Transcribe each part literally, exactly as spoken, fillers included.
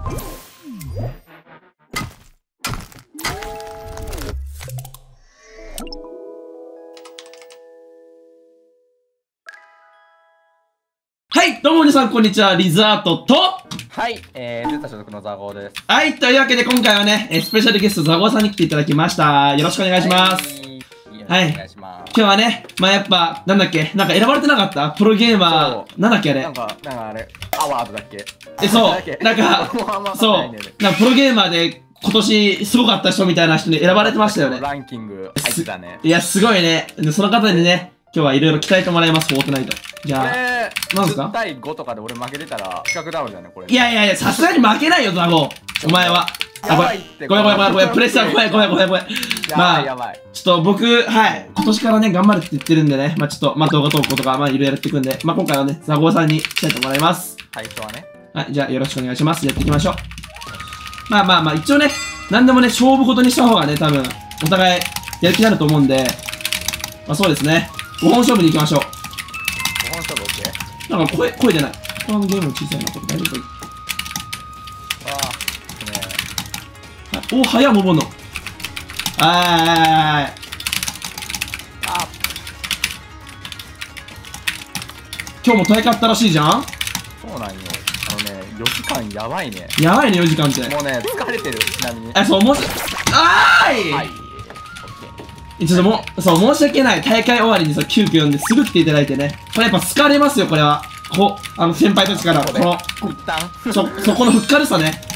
はい、どうも皆さんこんにちは、リザートと、 はい、えー、ゼータ所属のザゴーです。 はい、というわけで今回はね、スペシャルゲストザゴーさんに来ていただきました。よろしくお願いします。はい、はい、お願いします。今日はね、まあやっぱ、なんだっけ、なんか選ばれてなかったプロゲーマー、なんだっけあれなんか、なんかあれ、アワードだっけえ、そう、なんか、そう、なんかプロゲーマーで今年すごかった人みたいな人に選ばれてましたよね。 ランキング入ってたね。 いや、すごいね。その方にね、今日はいろいろ鍛えてもらいます、フォートナイト。じゃあ、なんすか ?じゅう対ごとかで俺負けてたら、企画ダウンだよね、これ。 いやいやいや、さすがに負けないよ、ザゴー。お前は。あ、ごめん、ごめんごめんごめん、ごめん、プレッシャー、ごめんごめんごめんごめん。まあ、ちょっと僕、はい、今年からね、頑張るって言ってるんでね、まあちょっと、まあ動画投稿とか、まあいろいろやっていくんで、まあ今回はね、ザゴーさんに鍛えてもらいます。 最初はね。はい、 じゃあよろしくお願いします。やっていきましょう。まあまあまあ、一応ね、何でもね、勝負ごとにした方がね、多分、お互いやる気になると思うんで、まあそうですね、ごほん勝負に行きましょう。 ごほん勝負 OK？ なんか声、声出ない。このゲーム小さいな、これ大丈夫かい？ ああ、ねお、早っ、モボンの。あーい。 あ今日も大会あったらしいじゃん？ そうなんよ。あのね、よじかんやばいね。 やばいね、よじかんって。 もうね、疲れてる、ちなみに。 え、そう、もし、あーい、はい、ちょっともう、そう、申し訳ない。大会終わりにそう、急遽呼んですぐ来ていただいてね。これやっぱ疲れますよ、これは。こう、あの、先輩たちから、この、 一旦そ、そこのふっかるさね。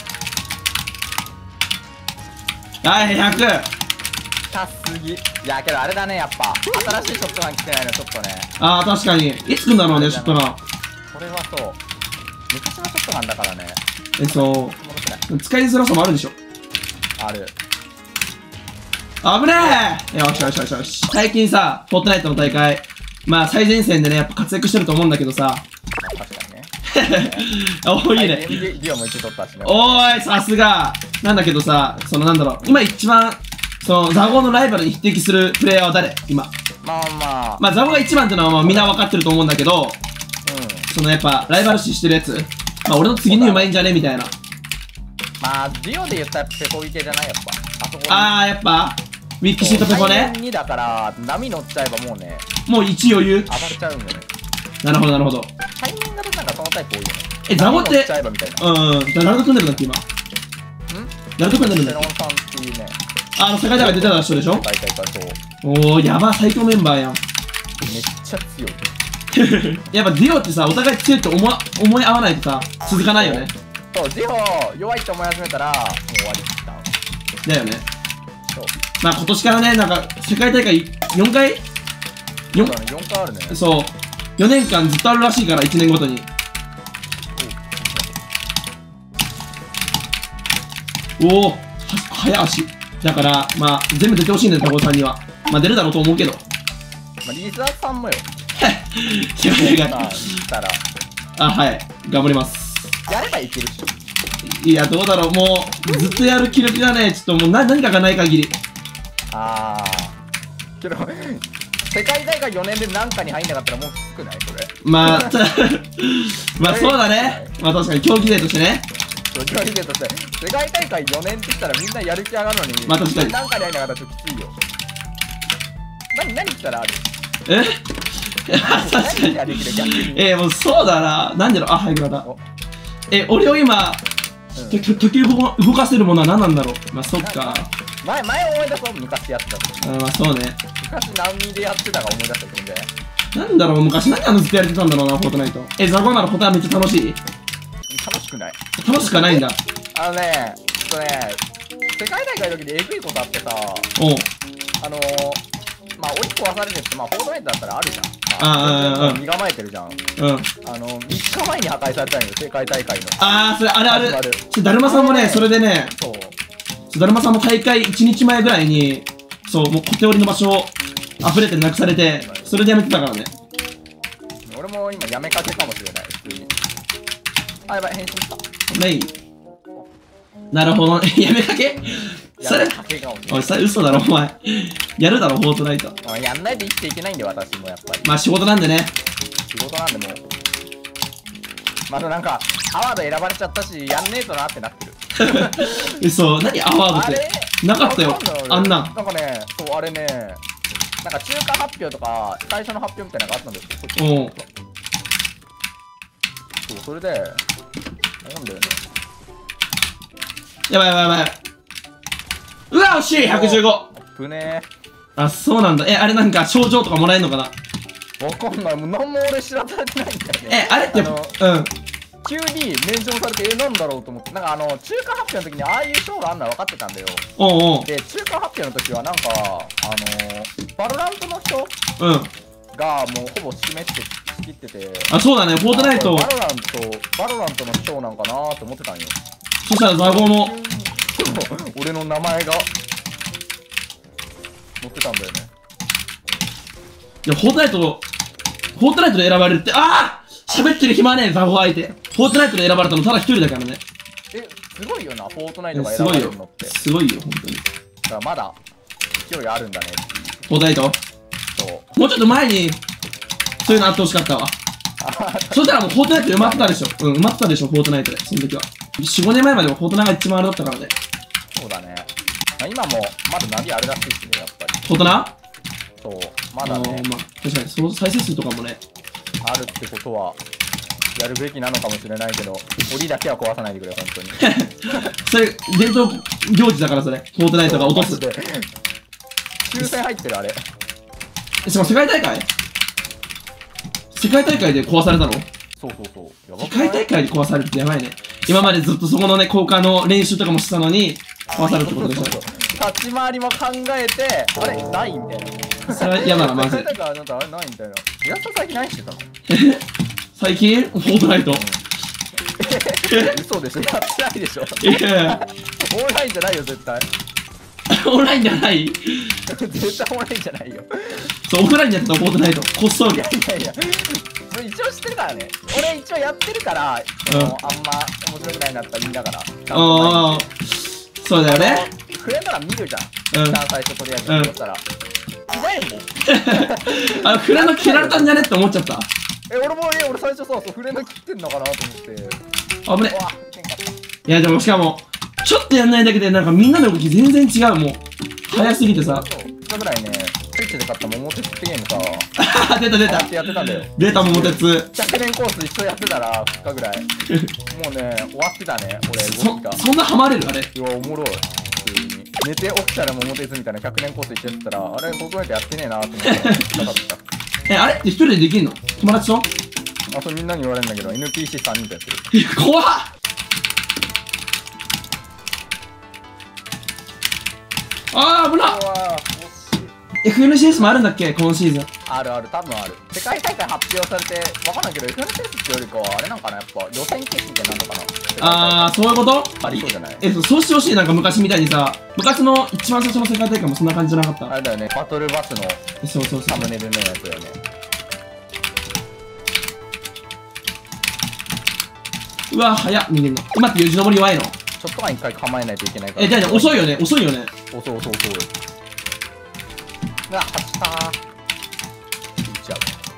はい、ひゃく。 たすぎ。いや、けどあれだね、やっぱ。新しいショットガン来てないの、ちょっとね。 ああ、確かに。いつ来んだろうね、ショットガン。 これはそう。昔のショットガンだからね。 え、そう。使いづらさもあるでしょ。 ある。 危ねえ。よしよしよしよし。最近さ、フォートナイトの大会、まあ最前線でね、やっぱ活躍してると思うんだけどさ。 確かにね。 おいいね。 リオもいち取ったしね。 おーい、さすが。なんだけどさ、そのなんだろう、今一番、そのザゴーのライバルに匹敵するプレイヤーは誰今。 まあまあ。 まあザゴーが一番ってのはまあみんな分かってると思うんだけど、うん。そのやっぱ、ライバル視してるやつ、まあ俺の次にうまいんじゃねみたいな。 まあ、リオで言ったらペコイケじゃないやっぱ。あそこあー、やっぱウィッキシートペコね。 にだから、波乗っちゃえばもうね。 もういち余裕。 当たっちゃうんだよね。なるほど、なるほど。 タイミングでなんかそのタイプ多いよね。 え、ザゴって、 うん、 じゃあ、ナルト組んでるんだっけ、今。んナルト組んでるんだっけ。 セロンさんっていうね。 あの、世界大会出てた人でしょ。 世界大会そう。 おー、やば、最強メンバーやん。 めっちゃ強い。 やっぱディオってさ、お互い強いって思思い合わないとさ、続かないよね。 そう、ディオ弱いって思い始めたら、もう終わりだよね。そう。まあ今年からね、なんか、世界大会よんかい ?よん 回あるね。そう。よねんかんずっとあるらしいから、いちねんごとに。おお、早足。だから、まあ、全部出てほしいんだよ、タコさんには。まあ出るだろうと思うけど。 まあ、リザーさんもよ。 いやいやいや。あ、はい。頑張ります。 やればいけるし。 いや、どうだろう。もう、ずっとやる気力がね、ちょっともうな何かがない限り。 ああ。けど、世界大会よねんで何かに入んなかったらもうきつくないそれ。 まあ、まあそうだね。まあ確かに競技勢としてね。 競技勢として、世界大会よねんって言ったらみんなやる気上がるのに、 まあ確かに。 何かに入んなかったらちょっときついよ。何、何したらあるえ確かに。えー、もうそうだな。なんでろう。あ、はい、また。え、俺を今、時を動かせるものは何なんだろう。まあそっか。 前、前思い出そう、昔やってた。 あ、まあそうね。 昔何でやってたか思い出したけどね。 なんだろう、昔何あのずっとやってたんだろうな、フォートナイト。え、ザゴーなら答えめっちゃ楽しい？ 楽しくない。 楽しくないんだ。 あのね、ちょっとね、世界大会の時でえぐいことあってさ、 おう。 あのー、まあ、檻壊されるって、まあ、フォートナイトだったらあるじゃん。 ああ、うん。 身構えてるじゃん。うん。あの、みっかまえに破壊されたんよ、世界大会の。 ああ、それ、あれあれ。だるまさんもね、それでね、そう。だるまさんも大会いちにちまえぐらいに、そう、もう小手折りの場所を溢れてなくされて、それでやめてたからね。 俺も今やめかけかもしれない、普通に。あ、やばい、変身した。 ない。なるほど、やめかけそれ、おい、それ嘘だろ、お前。やるだろ、フォートナイト。 やんないと生きていけないんで、私もやっぱり。 まあ仕事なんでね。 仕事なんでもう。 まだなんかアワード選ばれちゃったし、やんねえとなってなってる。 え、そう、何アワードっあれて。なかったよ、あんなん。 なんかね、そう、あれね、なんか中間発表とか、最初の発表みたいなのがあったんですよ。 おう。 そう、それで、なんだよね。 やばいやばいやばい。うわ、惜しい !ひゃくじゅうご! ぶねあ、そうなんだ。え、あれなんか賞状とかもらえるのかな。 ー。わかんない。もう何も俺知らされてないんだよね。 え、あれって、 あのうん。 急にメンションされて、え、なんだろうと思って、なんかあの、中間発表の時にああいう賞があんのは分かってたんだよ。 おうおう。 で、中間発表の時はなんか、あのー、バロラントの人うん。 がもうほぼ締めって仕切ってて、 あ、そうだね、フォートナイト。 バロラント、バロラントの賞なんかなーって思ってたんよ。 そしたらザゴの、 俺の名前が載ってたんだよね。 いや、フォートナイト、フォートナイトで選ばれるって、ああ喋ってる暇ねえ、ザゴ相手。フォートナイトで選ばれたのただ一人だからね。 え、すごいよな、フォートナイトがす選ばごいよれるのって。。 すごいよ、本当に。 だからまだ勢いあるんだねっていう。 フォートナイトそう。 もうちょっと前に、そういうのあってほしかったわ。そしたらもうフォートナイトで埋まってたでしょ。うん、埋まってたでしょ、フォートナイトで。その時は。よん、ごねんまえまでもフォートナイトが一番あれだったからね。 そうだね。まあ今もまだナビあれらしいしね、やっぱり。 フォートナそう、まだね、 まあ、確かに、その再生数とかもね。 あるってことは、やるべきなのかもしれないけど、檻だけは壊さないでくれ、本当に。 それ、伝統行事だから、それ。フォートナイトが落とす。 で抽選入ってる、あれ。 え、しかも世界大会世界大会で壊されたの？ そうそうそう。やば世くない界大会で壊されるってやばいね。今までずっとそこのね、交換の練習とかもしてたのに、壊されるってことでしょ。 立ち回りも考えて、あれないみたいな。 それは嫌だな、マジで。 だから、なんかあれないみたいな。皆さん最近何してたの最近フォートナイト。 嘘でしょ、やってないでしょ。 いやいや、 オンラインじゃないよ、絶対。 オンラインじゃない。 絶対オンラインじゃないよ。 そう、オフラインでやってたフォートナイト。こっそり。 いやいや、それ一応知ってるからね。俺一応やってるから、その、 うんあんま面白くないなったら言いながら。 ああ、そうだよね。 触れたら見るじゃん。 うん一旦最初とりあえずそしたら。いないもん。 あ、フレの切られたんじゃねって思っちゃった。 え、俺も、え、俺最初さ、そう、触れの切ってんのかなと思って。 危ねう。わ、いけんかった。 いや、でもしかも、ちょっとやんないだけで、なんかみんなの動き全然違う、もう。早すぎてさ。 そう、ふつかぐらいね、スイッチで買った桃鉄ってゲームさ、 あ、出た出たやって。やってたんだよ。 出た桃鉄。 ひゃくねんコース一緒やってたら、ふつかぐらい。もうね、終わってたね、俺、動きが。 そ、そんなハマれるあれ。 うわ、おもろい。普通に。寝て起きたら桃鉄みたいなひゃくねんコース一緒やってたら、あれ、フォートナイトやってねえなと思って、なかった。 え、あれって一人でできんの？友達と？ あ、それみんなに言われるんだけど、エヌピーシーさんにんとやってる。 いや、怖っ。あー、危な。 うわー、惜しい。 エフエヌシーエス もあるんだっけ今シーズン。 あるある、多分ある。世界大会発表されて、わかんないけど、エフエヌシーエス ってよりかは、あれなんかな、やっぱ予選決みたいなのかな。 あー、そういうことありそうじゃない？ え、そうそうしてほしい。なんか昔みたいにさ、昔の一番最初の世界大会もそんな感じじゃなかった。 あれだよね、バトルバスのえそうそうそう。 サムネイルのやつだよね。 うわ、早っ、逃げんの。待って、よじ登り弱いの。 ちょっと前に一回構えないといけないから。 え、じゃあね、遅いよね、遅いよね。 遅い遅い遅い。うわ、走ったー。行っちゃ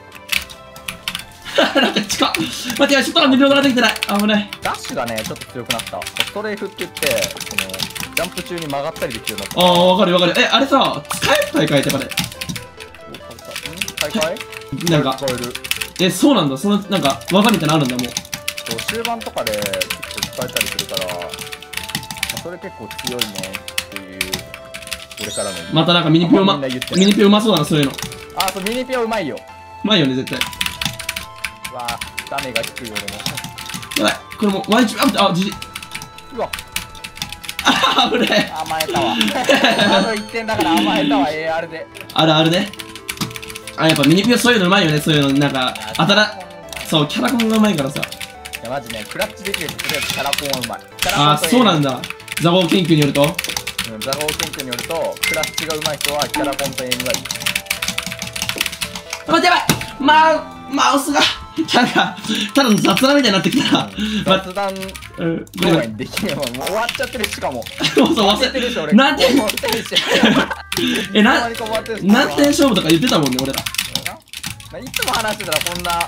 う。 なんか近っ。待って、外が見ることができてない。危ない。 ダッシュがね、ちょっと強くなった。ストレーフって言って、その、ジャンプ中に曲がったりできるようになった。 あー、わかるわかる。え、あれさ、使える大会とかで。 大会なんか、 使える。 え、そうなんだ。その、なんか、技みたいなのあるんだ、もう。 そう終盤とかで結構使えたりするから、まあ、それ結構強いねっていう俺からのまたなんかミニピオうま、 あんまみんな言ってないミニピオうまそうだな、そういうの。うあ、そうミニピオうまいよ。 まいよね、絶対。 うわー、ダメが低い俺も。 やばい。これもう、ワンチュあ、あ、じじ。 うわ、 あー、危ね甘えたわ。あといってんだから甘えたわ、エーアール で。 あるあるね。あ、やっぱミニピオそういうのうまいよね、そういうの。なんか、あたら、そう、キャラコンがうまいからさ。 いやマジね、クラッチできるとりあえずキャラコンはうまい。 あー、そうなんだ。 だ。ザボー研究によると。 うん、ザゴー研究によると、クラッチがうまい人はキャラコンとエイムがいい。 待って、やばい。マウ、マウスが。なんか、ただの雑談みたいになってきたな。ま、 雑談うん、こ動画れ、 にできねえわ。もう終わっちゃってるしかも。 そうそう、忘忘れてるし、俺。 れ何点、 もう忘れてるしえ、な、 いつの間にか終わってるし何点勝負とか言ってたもんね、俺ら。 いつも話してたらこんな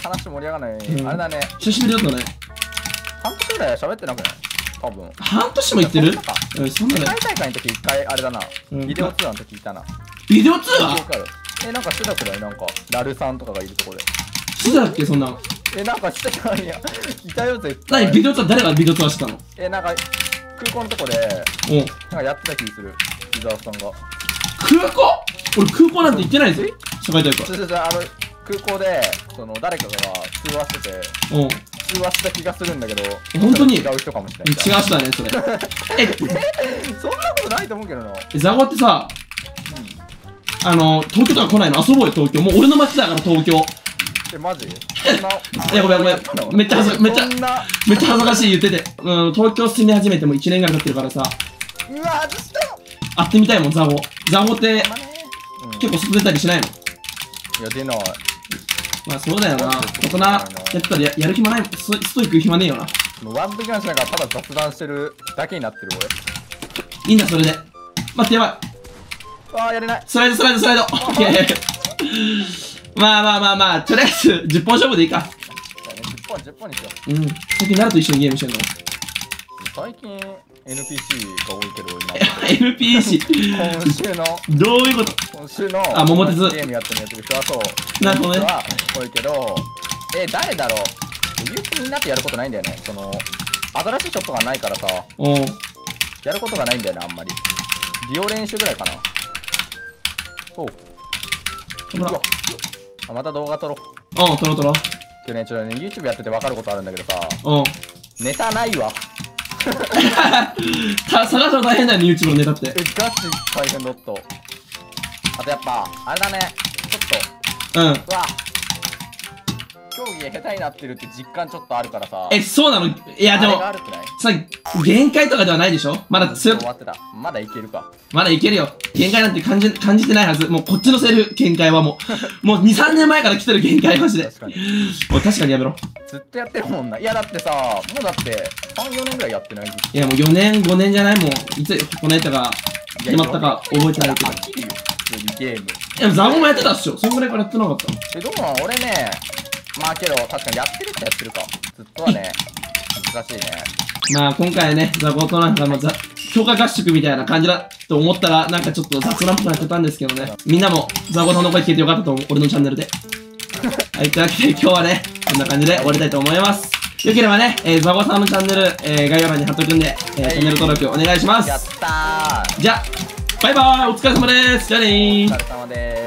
話盛り上がらない。 うんあれだね。 久しぶりだったね。 半年ぐらい喋ってなくない多分。 半年も言ってる？ そんなかうん、そんな世ね。 界大会の時一回あれだな。 うんビデオ通話の時いたな。 ビデオ通話わかる。え、なんかしてたくないなんか、ラルさんとかがいるところで。 してたっけそんなの。 え、なんかしてたいや。いたよ、絶対。 何ビデオ通話、誰がビデオ通話してたの？ え、なんか、空港のとこで、 おう。 なんかやってた気する。伊沢さんが。 空港？俺空港なんて行ってないぞ。社会大会。 ちょちょちょ、あの、空港で、その、誰かが通話してて、 おう。 通話した気がするんだけど、 本当に違う人かもしれない。 違う人だね、それ。え、 そんなことないと思うけどな。 ザゴってさ、あの、東京とか来ないの？遊ぼうよ、東京。もう俺の街だから、東京。 え、マジそんな。 いや、ごめんごめん。めっちゃ恥ずかめっちゃ、 そんなめっちゃ恥ずかしい言ってて。うん、東京住み始めてもいちねんぐらい経ってるからさ、 うわ、外したよ。 会ってみたいもん、ザゴ。ザゴってまあねうん結構外出たりしないの？ いや、出ない。 まあそうだよな。大人やったらややる暇ない、スストイック暇ねえよな。 もうワンプキャンしながらただ雑談してるだけになってるいいんだ、それで。待って、やばい。 俺。ああ、やれない。 スライド、スライド、スライド。オッケー。まあまあまあまあ、とりあえずじゅっぽん勝負でいいか。 じゅっぽん、じゅっぽんにしよう。 うん。最近ナルと一緒にゲームしてんの？ 最近 エヌピーシー が多いけど、今。 エヌピーシー。 今週の、 どういうこと？ 今週の、 あ桃鉄ゲームやってるやってる人はそう。 なるほどね人は多いけど、え、誰だろう唯一みんなってやることないんだよね。その、新しいショットがないからさ、 おう。 やることがないんだよね、あんまり。リオ練習ぐらいかな。おう。 ほら。 あ、また動画撮ろう。 おう、トロトロ。 今日ね、ちょっとね、YouTube やってて分かることあるんだけどさ、 おう。 ネタないわ。 た探すの大変だよね、YouTube のネタって。 え、ガチ大変だった。あとやっぱ、あれだね、ちょっと、 うん。 うわ、競技下手になってるって実感ちょっとあるからさ。 え、そうなの？いや、でもあれが、あるくないさ、限界とかではないでしょ？まだ強く終、わってた。まだいけるか。 まだいけるよ。限界なんて感じ、感じてないはず。もうこっちのセリフ、限界はもう。もうに、さんねんまえから来てる限界マジで。 確かに。 もう確かにやめろ。 ずっとやってるもんな。いやだってさ、もうだってさん、よねんぐらいやってない。 いやもうよねん、ごねんじゃないもう、いつ、このやったか、決まったか覚えてないけど。 飽きるよ、普通にゲーム。 いや、ザゴもやってたっしょ。そんぐらいからやってなかったの？ え、どうなの俺ね、まあけど、確かにやってるってやってるか。ずっとはね、難しいね。 まあ今回ね、ザゴとなんかもざ強化合宿みたいな感じだと思ったら、なんかちょっと雑談っぽくなってたんですけどね。みんなもザゴさんの声聞いてよかったと思う。俺のチャンネルで。はい、というわけで今日はね、こんな感じで終わりたいと思います。よければね、えー、ザゴさんのチャンネル、えー、概要欄に貼っとくんで、えー、チャンネル登録お願いします。 やったー。 じゃあ、バイバーイ、お疲れ様です。じゃあねー。 お疲れ様です。